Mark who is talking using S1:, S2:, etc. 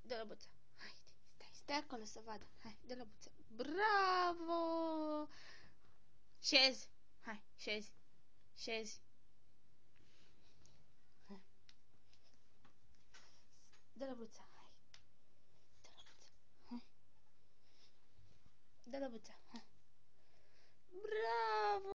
S1: Dă la buță. Hai, stai acolo să vadă. Hai, dă la buță. Bravo! Șezi. Hai, șezi. Șezi. Hai. Dă la buță. Hai. Dă la buță. Hai. Dă la buță. Hai. Bravo!